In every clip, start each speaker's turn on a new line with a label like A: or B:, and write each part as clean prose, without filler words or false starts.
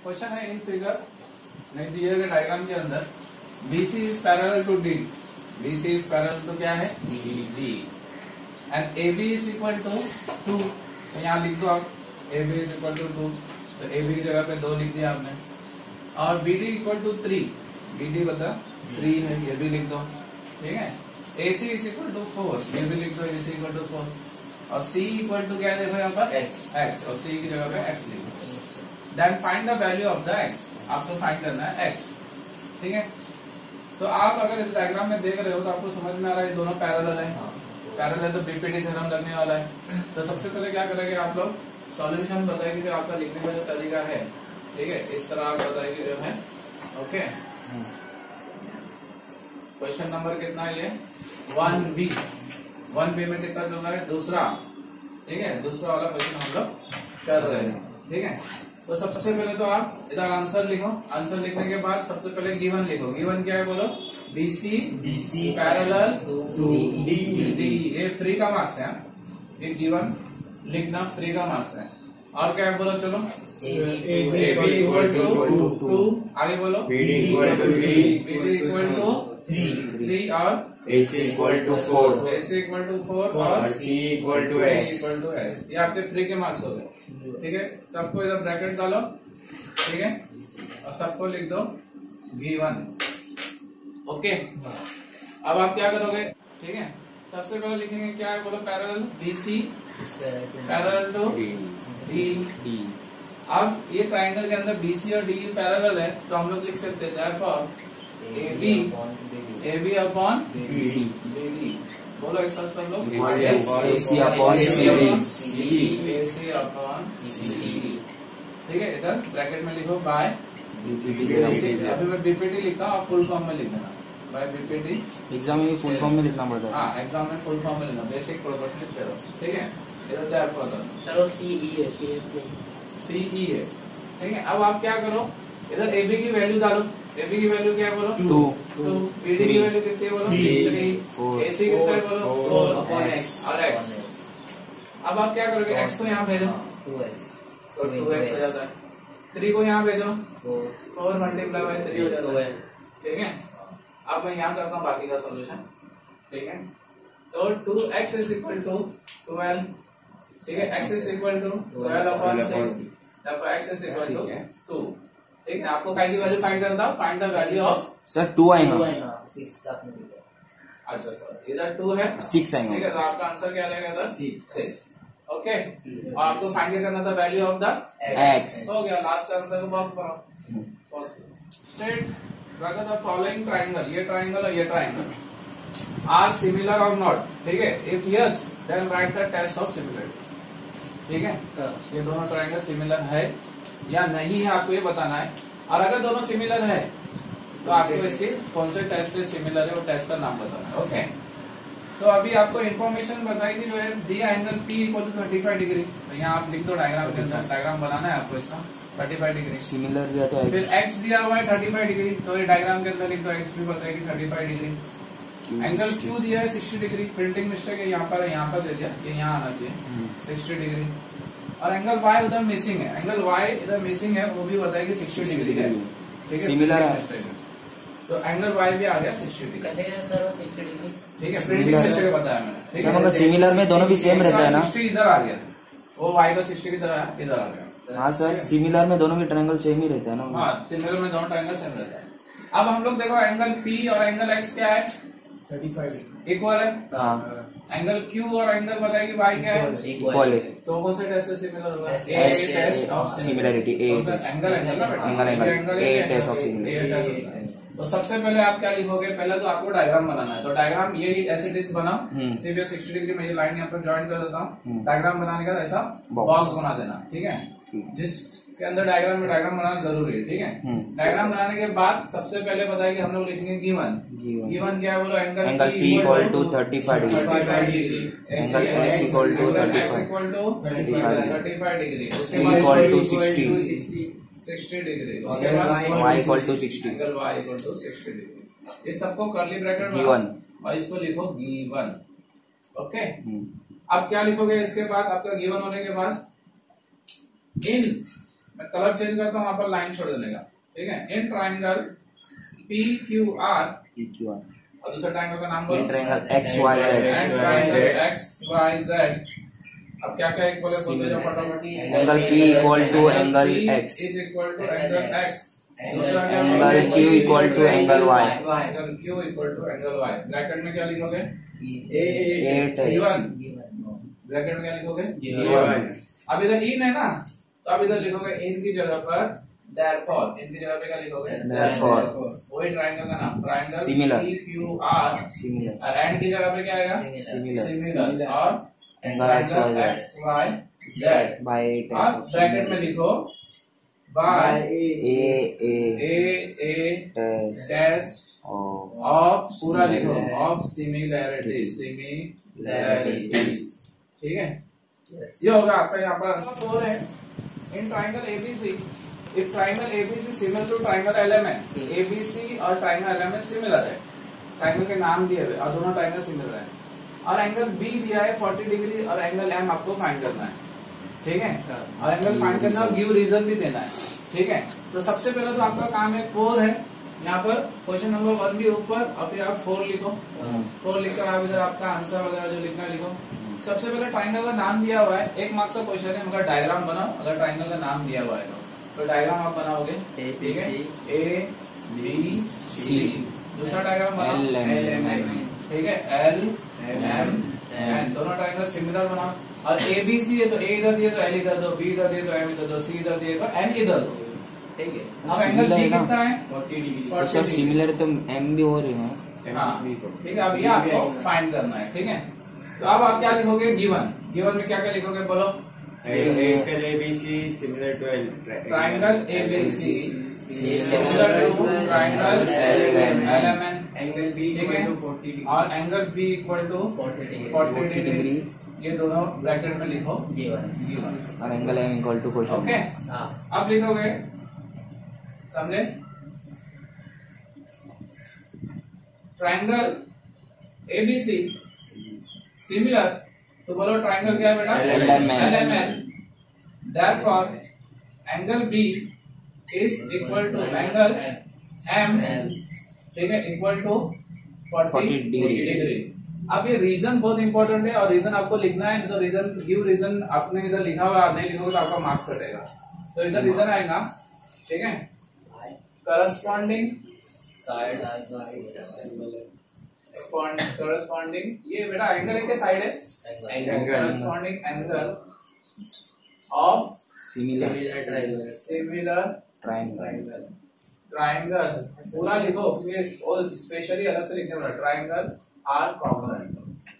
A: Question है in figure नहीं दिए गए डायग्राम के अंदर BC is parallel to D, BC is parallel to क्या है D and AB is equal to 2, तो यहाँ लिख दो आप AB इज इक्वल टू 2, तो AB की जगह पे 2 लिख दिया आपने, और BD इक्वल टू 3, BD बता 3 है, ये भी लिख दो, ठीक है। AC इज इक्वल टू 4, ये भी लिख दो, AC इक्वल टू 4, और C इक्वल टू क्या देखो यहाँ पर X, और C की जगह पे X लिख दो। Then find the value of the X, आपको फाइंड करना है X, ठीक है। तो आप अगर इस डायग्राम में देख रहे हो तो आपको समझ में आ रहा है ये दोनों पैरेलल है, पैरेलल है तो बीपीटी थ्योरम लगने वाला है। तो सबसे पहले क्या करेंगे आप लोग, सॉल्यूशन बताएंगे जो आपका लिखने का जो तरीका है, ठीक है, इस तरह आप बताएंगे जो है, ओके। क्वेश्चन नंबर कितना है ये 1B, 1B में कितना चल रहा है दूसरा, ठीक है, दूसरा वाला क्वेश्चन हम लोग कर रहे हैं, ठीक है। तो सबसे पहले तो आप इधर आंसर लिखो, आंसर लिखने के बाद सबसे पहले गिवन लिखो, गिवन क्या है बोलो, BC पैरेलल टू D, ये फ्री का मार्क्स है, ये गिवन लिखना फ्री का मार्क्स है। और क्या है बोलो, चलो AB इक्वल टू 2, आगे बोलो BD इक्वल टू 3 और
B: AC equal to 4,
A: AC equal to 4 और
B: C इक्वल टू S,
A: ये आपके फ्री के मार्क्स हो गए, ठीक है। सबको इधर ब्रैकेट डालो, ठीक है, और सबको लिख दो V1, ओके। अब आप क्या करोगे, ठीक है, सबसे पहले लिखेंगे क्या है बोलो, parallel BC parallel to D। अब ये ट्रायंगल के अंदर BC और D पैरेलल है, तो हम लोग लिख सकते हैं देयरफॉर AB अपॉन BD, बोलो एक साथ सब लोग
B: AC upon
A: AC upon CD, ठीक है। इधर ब्रैकेट में लिखो बाय अभी मैं BPT लिखा और फुल फॉर्म में लिख देना, बाय BPT।
B: एग्जाम में फुल फॉर्म में लिखना पड़ता है,
A: हाँ एग्जाम में फुल फॉर्म में लिखना, बेसिक प्रोपोर्शनल थ्योरम, ठीक है। इधर देयरफॉर
C: चलो CE है,
A: ठीक है। अब आप क्या करो, इधर AB की वैल्यू डालो, AB की वैल्यू क्या है बोलो 2, BD की वैल्यू कितनी है बोलो 3, AC कितना है बोलो 4 और X। अब आप क्या करोगे, X को यहाँ भेजो
C: 2X,
A: तो 2X हो जाता है, 3 को यहाँ भेजो 4 मल्टीप्लाई बाय 3 हो जाता है, ठीक है। अब मैं यहाँ करता हूँ बाकी का सॉल्यूशन, ठीक है। तो 2X इज इक्वल टू 12, ठीक है, X is equal to 12 upon 6, तब X इज इक्वल टू 2, ठीक है। आपको कैसी वैल्यू फाइंड करना था, find the value of
B: sir 2 आएगा,
C: 6 आपने लिखा,
A: अच्छा सर इधर 2 है
B: 6 आएगा,
A: ठीक है। तो आपका आंसर क्या रहेगा सर 6, ओके। और आपको फाइंड करना था वैल्यू ऑफ द
B: X,
A: हो गया। लास्ट आंसर को बॉक्स बनाओ, state whether the following triangle, ये ट्राइंगल और ये ट्राइंगल आर सिमिलर और नॉट, ठीक है। If yes then write the test of similarity, ठीक है। ये दोनों ट्राइंगल सिमिलर है या नहीं है आपको ये बताना है, और अगर दोनों सिमिलर है तो आपको इसके कौन से टेस्ट से सिमिलर है वो टेस्ट का नाम बताना है, ओके। तो अभी आपको इन्फॉर्मेशन बताई थी जो है, दिया angle P equal to 35 degree, तो यहाँ आप लिख दो डायग्राम के अंदर, डायग्राम बनाना है आपको इसका 35 डिग्री
B: सिमिलर दिया तो
A: फिर X दिया हुआ है 35 डिग्री, तो ये डायग्राम के अंदर लिख दो X भी बताएगी 35 डिग्री। एंगल Q दिया है 60 डिग्री, प्रिंटिंग मिस्टेक है, यहाँ पर दे दिया, ये यहाँ आना चाहिए 60 डिग्री। और एंगल Y उधर मिसिंग है, एंगल Y इधर मिसिंग है, वो भी बताएगी 60 डिग्री है, ठीक है,
B: सिमिलर है।
A: तो एंगल Y भी आ गया 60 डिग्री,
C: सर 60 डिग्री,
A: ठीक है। प्रिंटिंग मिस्टेक बताया मैंने,
B: सर मगर सिमिलर में दोनों भी सेम रहता है ना,
A: 60 इधर आ गया, वो Y का 60 की तरह इधर आ गया।
B: हाँ सर सिमिलर में दोनों भी ट्रायंगल सेम ही रहता है ना,
A: हाँ सिमिलर में दोनों ट्रायंगल सेम रहता है। अब हम लोग देखो एंगल P और एंगल X क्या है 35 इक्वल है,
B: हाँ
A: एंगल Q और एंगल बताएगी Y क्या है
B: इक्वल है,
A: तो कौन से टेस्ट से सिमिलर होगा,
B: test of similarity,
A: angle
B: A test of similarity.
A: तो सबसे पहले आप क्या लिखोगे, पहले तो आपको डायग्राम बनाना है, तो डायग्राम यही ऐसे डिस बनाओ, सिर्फ 60 डिग्री में ये लाइन यहाँ पर ज्वाइन कर देता हूँ। डायग्राम बनाने का ऐसा बॉक्स बना देना, ठीक है, जिसके अंदर डायग्राम में डायग्राम बनाना जरूरी है, ठीक है। डायग्राम बनाने के बाद सबसे पहले बताएगी हम लोग लिखेंगे गिवन, गिवन क्या है बोलो, angle P equal to 35 degree, angle X equal to 35 degree, उसके बाद
B: इक्वल टू 60
A: डिग्री, उसके बाद
B: Y equal to 60,
A: angle Y equal to 60 degree. ये सबको कर्ली ब्रैकेट
B: गिवन
A: और इसको लिखो गिवन, ओके। अब क्या लिखोगे इसके बाद, आपका गिवन होने के बाद इन मैं कलर चेंज करता हूँ, वहां पर लाइन छोड़ देने का, ठीक है। इन ट्राइंगल PQR, और दूसरा ट्राइंगल का नाम बोलो,
B: ट्राइंगल XYZ।
A: अब क्या क्या एक बोले बोलते जाओ फटाफट।
B: Angle P equal to angle X,
A: is equal to angle X। दूसरा क्या
B: angle Q equal to angle Y,
A: angle Q equal to angle Y। Bracket में क्या लिखोगे?
B: G1।
A: ब्रैकेट में क्या लिखोगे? G1। अब इधर इन है ना, तो अब इधर लिखोगे इन की जगह पर therefore, इन की जगह पे क्या लिखोगे?
B: Therefore।
A: वही ट्राइंगल का नाम, ट्राइंगल
B: Similar।
A: PQR।
B: Similar।
A: और एंड की जगह पे क्या आएगा? सिमिलर। और
B: एंगल
A: XYZ
B: बाय
A: और ब्रैकेट में लिखो बाय
B: A
A: टेस्ट ऑफ, पूरा लिखो, ऑफ सिमिलैरिटीज, ठीक है। ये होगा आपका यहाँ पर आंसर 4 है। In triangle ABC, if triangle ABC similar to triangle LMN, ABC और ट्राइंगल LMN सिमिलर है, ट्राइंगल के नाम दिए हुए और दोनों ट्राइंगल सिमिलर है, और एंगल B दिया है 40 डिग्री और एंगल M आपको फाइंड करना है, ठीक है। और एंगल फाइंड करना और गिव रीजन भी देना है, ठीक है। तो सबसे पहले तो आपका काम है 4 है, यहाँ पर क्वेश्चन नंबर 1 भी ऊपर और फिर आप 4 लिखो, 4 लिखकर आप इधर आपका आंसर वगैरह जो लिखना है लिखो। सबसे पहले ट्राइंगल का नाम दिया हुआ है, 1 मार्क्स का क्वेश्चन है, मगर डायग्राम बनाओ। अगर ट्राइंगल का नाम दिया हुआ है तो डायग्राम आप बनाओगे, ठीक है, ABC। दूसरा डायग्राम बनाओ LMN, ठीक है, LMN। दोनों ट्राइंगल सिमिलर बनाओ। और ABC है तो A इधर दिए तो L इधर दो, B इधर दिए तो M इधर दो, C इधर दिए तो N इधर दो, ठीक है। अब एंगल B कितना है? 40 डिग्री।
B: तो सर सिमिलर तो M भी हो रही है,
A: हाँ, ठीक है। अब ये आपको फाइंड करना है, ठीक है। तो अब आप क्या लिखोगे? गिवन में क्या क्या लिखोगे बोलो?
D: Triangle ABC similar to
A: triangle ABC similar to triangle LMN,
D: angle B
A: ठीक है, और angle B equal to 40 degree. ये दोनों ब्रैकेट में लिखो गिवन,
B: और angle M equal to question.
A: Okay, अब लिखोगे, समझे? ट्राइंगल ABC सिमिलर, तो बोलो ट्राइंगल क्या है बेटा? LMN। Therefore angle B is equal to angle M, ठीक है, इक्वल टू 40 डिग्री। अब ये रीजन बहुत इंपॉर्टेंट है और रीजन आपको लिखना है, नहीं तो रीजन गिव रीजन आपने इधर लिखा हुआ नहीं लिखोगे तो आपका मार्क्स कटेगा। तो इधर रीजन आएगा, ठीक है, करस्पॉन्डिंग ये बेटा एंगल के साइड है, corresponding angle of similar triangle. पूरा लिखो, स्पेशली अलग से लिखने वाला ट्राइंगल आर कॉन्ग्रुएंट।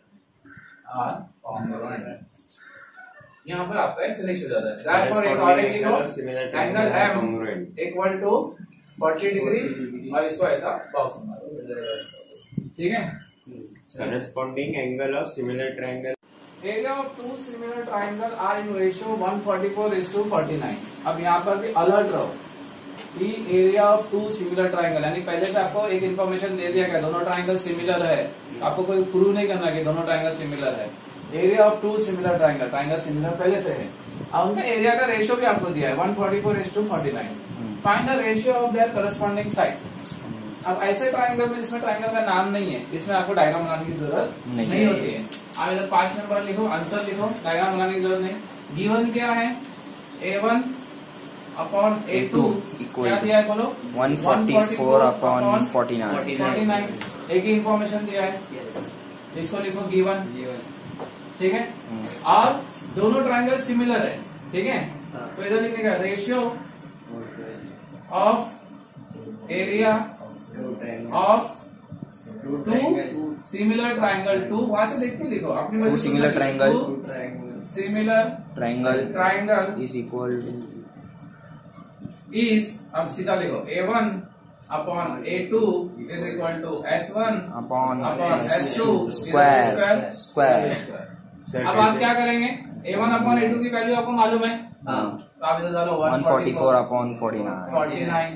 A: यहाँ पर आपका फिनिश हो जाता है। Therefore एक और एक लिखो, angle M equal to 40 degree, और इसको ऐसा बॉक्स मारो, ठीक है।
D: corresponding angle of similar triangle.
A: Area of 2 similar triangle are in ratio 144:49। अब यहाँ पर भी अलर्ट रहो कि एरिया ऑफ 2 सिमिलर ट्राइंगल, यानी पहले से आपको एक इन्फॉर्मेशन दे दिया गया दोनों ट्राइंगल सिमिलर है, आपको कोई प्रूव नहीं करना कि दोनों ट्राइंगल सिमिलर है। Area of 2 similar triangle similar पहले से है, और उनका एरिया का रेशियो भी आपको दिया है 144:49। Find the ratio of their corresponding side. अब ऐसे ट्राइंगल में जिसमें ट्राइंगल का नाम नहीं है, इसमें आपको डायग्राम बनाने की जरूरत नहीं होती है। आप इधर 5 नंबर लिखो, आंसर लिखो, डायग्राम बनाने की जरूरत नहीं। गिवन क्या है? A1/A2 क्या दिया है बोलो?
B: 144/49।
A: एक ही इंफॉर्मेशन दिया है, इसको लिखो गिवन, ठीक है। और दोनों ट्राइंगल सिमिलर है, ठीक है, तो इधर लिखने का ratio of area of 2 similar triangle. 2 वहां से देख के लिखो, अपनी
B: 2 similar triangle is equal to
A: is, अब सीधा लिखो A1/A2 is equal to S1/S2
B: square.
A: अब आप क्या करेंगे? A1/A2 की वैल्यू आपको मालूम है, तो आप इधर डालो
B: 144/49।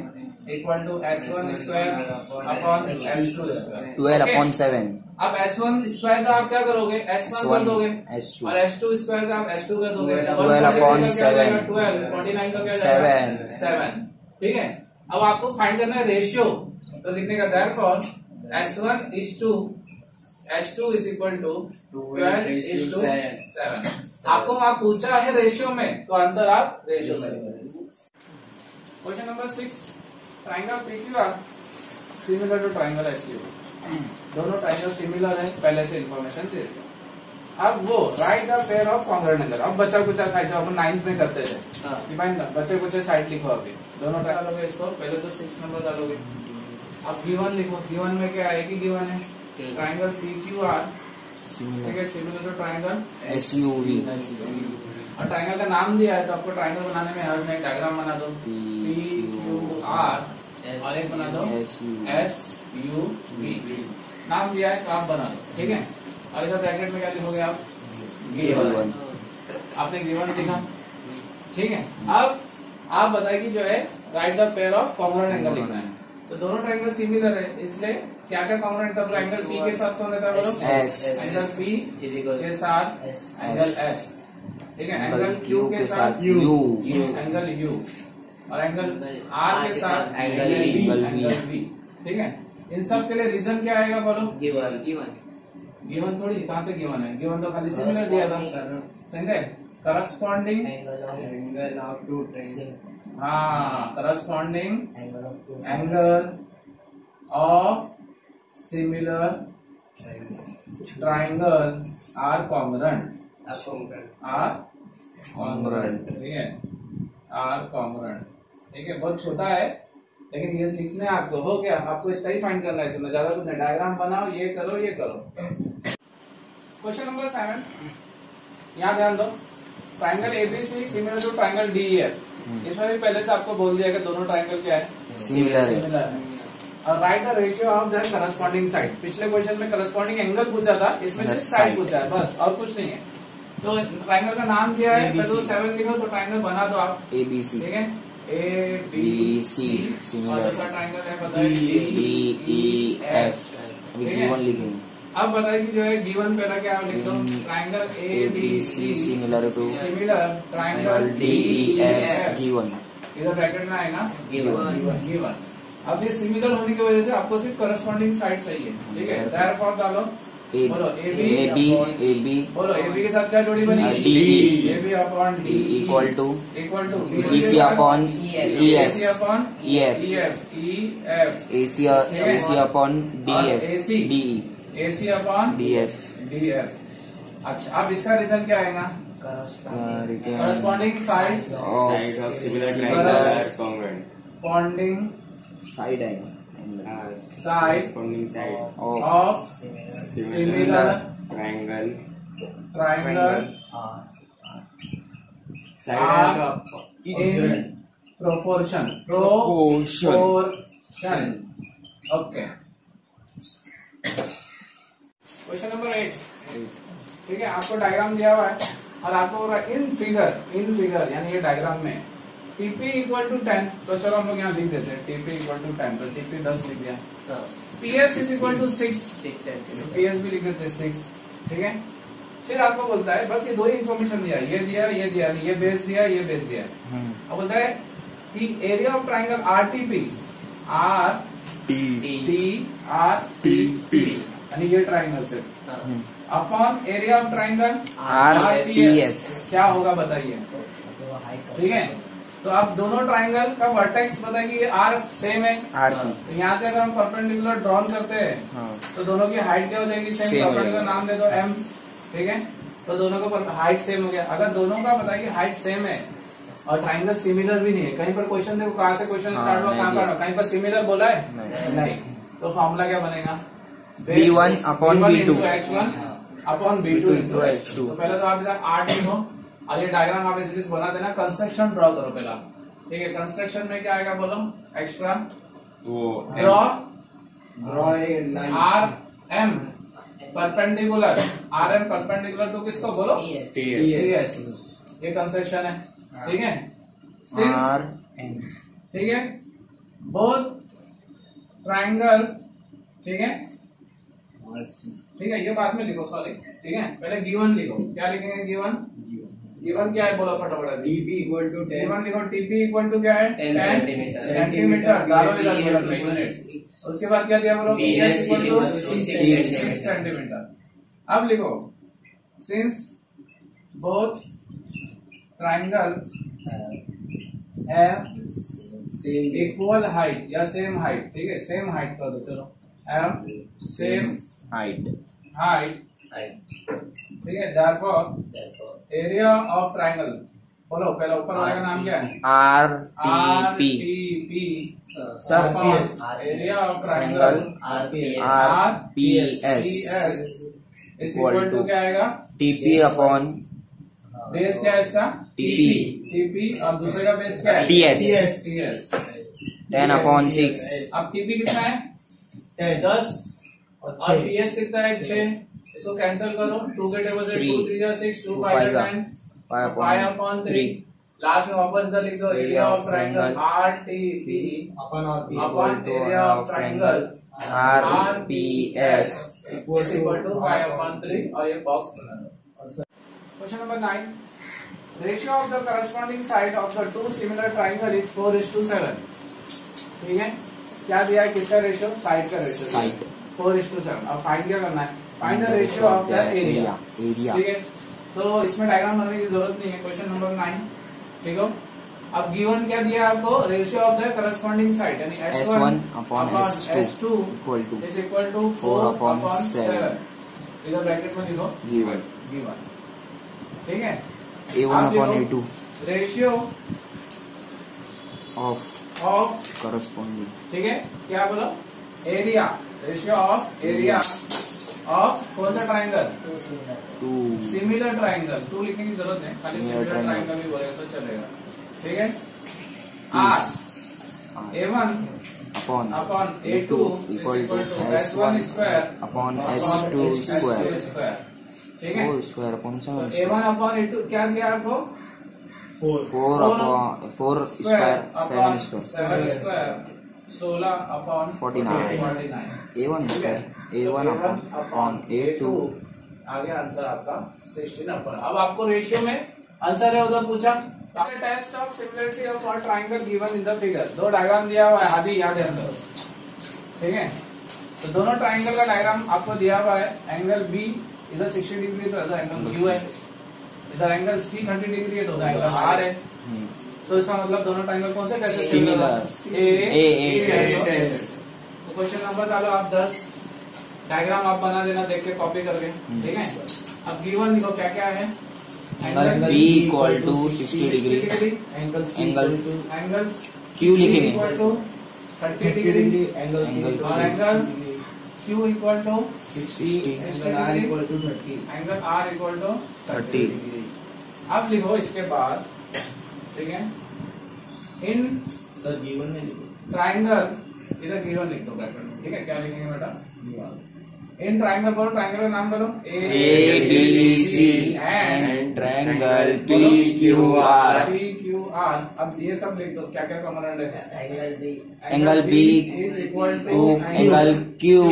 A: Equal to S1 square upon S2 square
B: 12/7
A: अब S1 स्क्वायर का आप क्या करोगे S1 कर दोगे
B: S2
A: और S2 स्क्वायर का आप S2 कर दोगे
B: 12/7
A: 12 49 का क्या जाएगा 7 ठीक है। अब आपको फाइंड करना है रेशियो तो लिखने का therefore S1 is to S2 is equal to 12 is to 7। आपको वहां पूछा है रेशियो में तो आंसर आप रेशियो में लिखेंगे। Question number 6 triangle PQR similar to triangle SU दोनों ट्राइंगल सिमिलर है पहले से इंफॉर्मेशन दे दिया। अब वो write the pair of congruent angle अब बचा कुचा साइड जो अपन 9th में करते थे डिफाइन का बचे कुचे साइड लिखो अभी दोनों ट्राइंगल डालोगे इसको पहले तो 6 नंबर डालोगे अब गिवन लिखो गिवन में क्या है कि गिवन है ट्राइंगल PQR ठीक है सिमिलर टू ट्राइंगल
B: SUV
A: और ट्राइंगल का नाम दिया है तो आपको ट्राइंगल बनाने में हर में डायग्राम बना दो PQR और एक बना दो SUV नाम दिया है तो आप बना दो ठीक है। और इधर ब्रैकेट में क्या लिखोगे आप गिवन आपने गिवन लिखा ठीक है। अब आप बताइए जो है write the pair of congruent angle लिखना है तो दोनों ट्राइंगल सिमिलर है इसलिए क्या क्या कॉन्ग्रुएंट का एंगल P के साथ कौन रहता है बोलो एंगल P के साथ एंगल S ठीक है एंगल Q के साथ
B: U
A: एंगल U और एंगल R के साथ एंगल V ठीक है। इन सब के लिए रीजन क्या आएगा बोलो गिवन थोड़ी कहाँ से गिवन है गिवन तो खाली सिमिलर दिया था समझे corresponding
D: angle of two triangle
A: हाँ corresponding angle of similar triangle are congruent ठीक है आर कॉन्ग्रुएंट ठीक है। बहुत छोटा है लेकिन ये लिखने आपको हो गया आपको इसका ही फाइंड करना है इसमें ज्यादा कुछ नहीं डायग्राम बनाओ ये करो। क्वेश्चन नंबर 7 यहाँ ध्यान दो triangle ABC similar to triangle DEF इसमें भी पहले से आपको बोल दिया कि दोनों ट्राइंगल क्या है
B: सिमिलर है
A: और write the ratio of the corresponding side पिछले क्वेश्चन में करस्पॉन्डिंग एंगल पूछा था इसमें सिर्फ साइड पूछा है बस और कुछ नहीं है। तो ट्राइंगल का नाम क्या है पहले तो 7 लिखो तो ट्राइंगल बना दो आप
B: ABC
A: ठीक है ABC और दूसरा ट्राइंगल है बताइए DEF
B: अभी गिवन लिखेंगे
A: अब बताइए कि जो है गिवन पहला क्या लिख दो triangle ABC
B: similar to
A: triangle DEF
B: given
A: इधर ब्रैकेट में आएगा गिवन। अब ये सिमिलर होने की वजह से आपको सिर्फ करस्पॉन्डिंग साइड सही है ठीक है देयरफॉर डालो बोलो AB बोलो AB के साथ क्या जोड़ी बनी AB upon D
B: equal to
A: BC
B: upon EF AC upon DF
A: AC upon DF। अच्छा अब इसका रिजल्ट क्या आएगा corresponding side
D: side of similar triangle are congruent
A: corresponding
B: side angle
A: side
D: corresponding side
A: of similar
D: triangle side
A: are
D: of
A: in proportion okay। Question number 8 ठीक है आपको diagram दिया हुआ है और आपको बोला इन फिगर यानी ये डायग्राम में TP इक्वल टू 10 तो चलो हम लोग यहाँ लिख देते हैं TP इक्वल टू 10 तो TP 10 लिख दिया PS is equal to 6 PS भी लिख देते 6 ठीक है। फिर आपको बोलता है बस ये दो ही इन्फॉर्मेशन दिया ये बेस दिया अब बोलता है कि एरिया ऑफ ट्राइंगल RTP यानी ये ट्राइंगल से upon area of triangle RPS क्या होगा बताइए ठीक है। तो आप दोनों ट्राइंगल का वर्टेक्स बताइए R सेम है तो यहाँ से अगर हम परपेंडिकुलर ड्रॉन करते हैं तो दोनों की हाइट क्या हो जाएगी सेम परपेंडिकुलर नाम दे दो M ठीक है। तो दोनों का हाइट सेम हो गया अगर दोनों का बताइए हाइट सेम है और ट्राइंगल सिमिलर भी नहीं है कहीं पर क्वेश्चन देखो कहाँ से क्वेश्चन स्टार्ट हुआ कहाँ पर कहीं पर सिमिलर बोला है नहीं तो फॉर्मूला क्या बनेगा
B: B1 upon B2
A: H1 upon B2 into H2। तो पहले तो आप इधर R लिखो और ये डायग्राम आप इस बना देना कंस्ट्रक्शन ड्रॉ करो पहला ठीक है। कंस्ट्रक्शन में क्या आएगा बोलो extra draw RM perpendicular RM perpendicular to किसको बोलो TS ये कंस्ट्रक्शन है ठीक है ठीक है। बोथ ट्राइंगल, ठीक है, ये बाद में लिखो, सॉरी, ठीक है, पहले गिवन लिखो। क्या लिखेंगे गिवन? गिवन क्या है बोलो फटाफट।
D: TP equal to 10
A: गिवन लिखो। TP इक्वल टू क्या है?
C: 10
A: सेंटीमीटर। डालो इधर यूनिट। उसके बाद क्या दिया बोलो? PS equal to 6 centimetre. अब लिखो since both triangle have equal height या सेम हाइट, ठीक है, सेम हाइट कर दो, चलो, हैव सेम
B: हाइट,
A: ठीक है, therefore एरिया ऑफ ट्राइंगल, बोलो पहले ऊपर वाले का नाम क्या है? RTP
B: sir,
A: area of triangle
B: RPS
A: is equal to क्या आएगा?
B: TP अपॉन
A: बेस क्या है इसका? TP और दूसरे का बेस क्या है? TS
B: 10/6।
A: अब TP कितना है? 10 और PS कितना है? 6। इसको कैंसिल करो, 2 के टेबल से 2 3 जा 6, 2 5 जा 10, 5/3। लास्ट में वापस इधर लिख दो area of triangle RTP upon area of triangle
B: RPS
A: is equal to 5/3 और ये बॉक्स बना दो। Question number 9, ratio of the corresponding side of the two similar triangle is 4:7। ठीक है, क्या दिया है? किसका रेशियो? साइड का रेशियो,
B: साइड
A: 4:7। अब फाइंड क्या करना है? Find the ratio of the area, ठीक है। तो इसमें डायग्राम बनाने की जरूरत नहीं है। क्वेश्चन नंबर 9, ठीक है। अब गिवन क्या दिया आपको? Ratio of the corresponding side यानी S1 upon S2 is equal to 4/7। इधर ब्रैकेट में लिखो
B: गिवन,
A: ठीक है।
B: A1 upon A2
A: ratio
B: of corresponding,
A: ठीक है, क्या बोलो? Area, ratio of area of कौन सा ट्राइंगल?
B: To
A: similar triangle. 2 लिखने की जरूरत नहीं, खाली सिमिलर ट्राइंगल भी बोलेगा तो चलेगा, ठीक है। A1 upon A2 equal to S1 square upon
B: S2 square,
A: ठीक है।
B: 4 square upon 7
A: A1 upon A2 क्या दिया आपको?
B: 4 square 7 square
A: 16 upon
B: 49। A1 square A1 upon A2
A: आगे आंसर आपका 16 अपॉन। अब आपको रेशियो में आंसर है उधर पूछा। Test of similarity of all triangle given in the figure. 2 diagram दिया हुआ है, आदि याद है अंदर, ठीक है। तो दोनों ट्राइंगल का डायग्राम आपको दिया हुआ है। एंगल B इधर 60 डिग्री तो इधर एंगल Q है, इधर एंगल C 30 डिग्री है तो उधर एंगल R है। तो इसका मतलब दोनों ट्राइंगल कौन से कैसे
B: सिमिलर
A: तो क्वेश्चन नंबर डालो आप 10। डायग्राम आप बना देना देख के कॉपी करके, ठीक है। अब गिवन लिखो क्या क्या है?
B: Angle B equal to 60 degree,
A: angle
B: Q लिखेंगे
A: इक्वल टू 30 डिग्री
B: एंगल
A: और angle Q equal to
B: 60,
A: angle R equal to
B: 30।
A: अब लिखो इसके बाद, ठीक है, इन ट्राइंगल, इधर गिवन लिख दो ब्रैकेट में, ठीक है। क्या लिखेंगे बेटा? इन ट्राइंगल बोलो, ट्राइंगल का नाम बोलो
B: ABC एंड ट्रायंगल PQR।
A: अब ये सब लिख दो, क्या क्या कॉमन है?
B: Angle B
A: is equal
B: to
A: to
B: angle Q,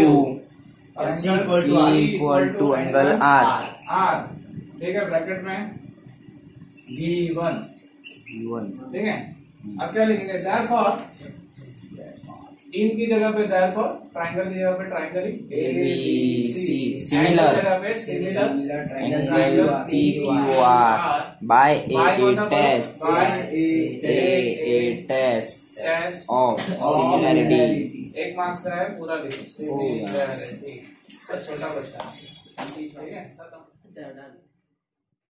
A: C
B: equal to angle R,
A: ठीक है, ब्रैकेट में B1, ठीक है। अब क्या लिखेंगे? देयरफॉर, इन की जगह पे देयरफॉर, ट्राइंगल की जगह पे ट्राइंगल ABC,
B: सिमिलर
A: जगह पे similar
B: angle PQR by a test of similarity।
A: 1 marks का है, पूरा लिखो सिमिलरिटी। छोटा क्वेश्चन, ठीक है, खत्म।